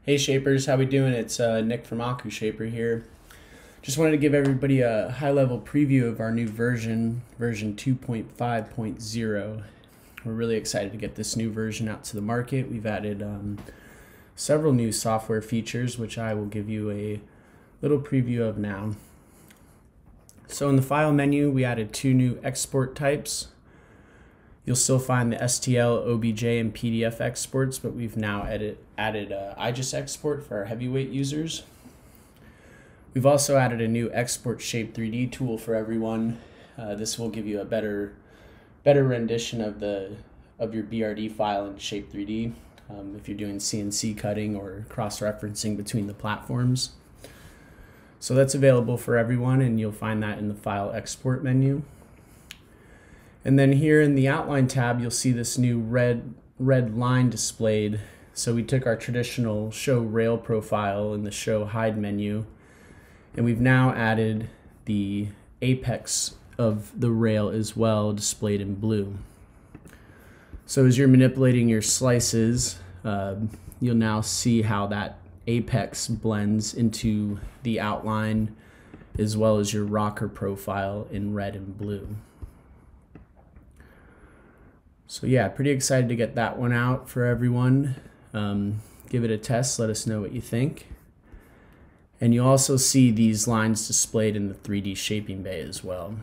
Hey Shapers, how we doing? It's Nick from AkuShaper here. Just wanted to give everybody a high-level preview of our new version 2.5.0. We're really excited to get this new version out to the market. We've added several new software features, which I will give you a little preview of now. So in the file menu, we added two new export types. You'll still find the STL, OBJ, and PDF exports, but we've now added IGES export for our heavyweight users. We've also added a new export shape 3D tool for everyone. This will give you a better rendition of your BRD file in shape 3D if you're doing CNC cutting or cross-referencing between the platforms. So that's available for everyone, and you'll find that in the file export menu. And then here in the outline tab, you'll see this new red line displayed. So we took our traditional show rail profile in the show hide menu, and we've now added the apex of the rail as well, displayed in blue. So as you're manipulating your slices, you'll now see how that apex blends into the outline as well as your rocker profile in red and blue. So yeah, pretty excited to get that one out for everyone. Give it a test, let us know what you think. And you'll also see these lines displayed in the 3D shaping bay as well.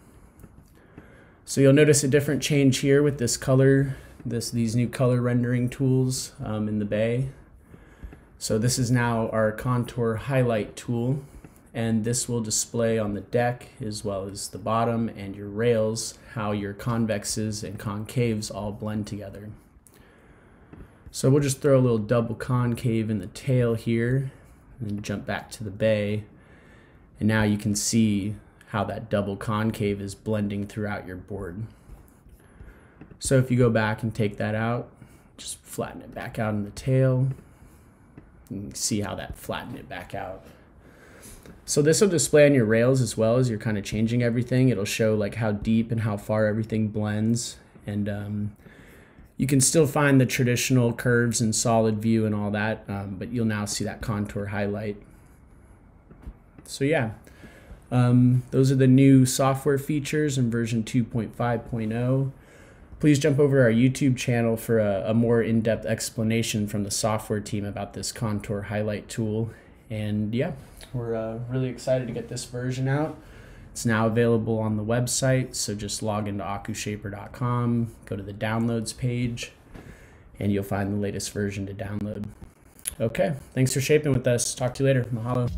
So you'll notice a different change here with this color, these new color rendering tools in the bay. So this is now our contour highlight tool, and this will display on the deck as well as the bottom and your rails how your convexes and concaves all blend together. So we'll just throw a little double concave in the tail here and jump back to the bay, and now you can see how that double concave is blending throughout your board. So if you go back and take that out, just flatten it back out in the tail, you can see how that flattened it back out. So this will display on your rails as well as you're kind of changing everything. It'll show like how deep and how far everything blends, and you can still find the traditional curves and solid view and all that, but you'll now see that contour highlight. So yeah, those are the new software features in version 2.5.0. Please jump over to our YouTube channel for a more in-depth explanation from the software team about this contour highlight tool. And yeah, we're really excited to get this version out. It's now available on the website, so just log into AkuShaper.com, go to the downloads page, and you'll find the latest version to download. Okay, thanks for shaping with us. Talk to you later. Mahalo.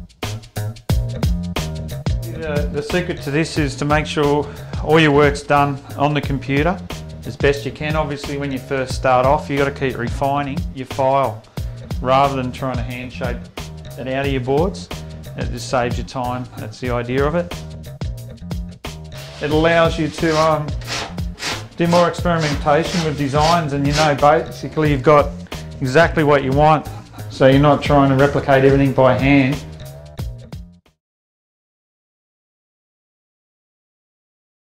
The secret to this is to make sure all your work's done on the computer as best you can. Obviously, when you first start off, you've got to keep refining your file rather than trying to hand shape it out of your boards. It just saves you time. That's the idea of it. It allows you to do more experimentation with designs, and you know basically you've got exactly what you want, so you're not trying to replicate everything by hand.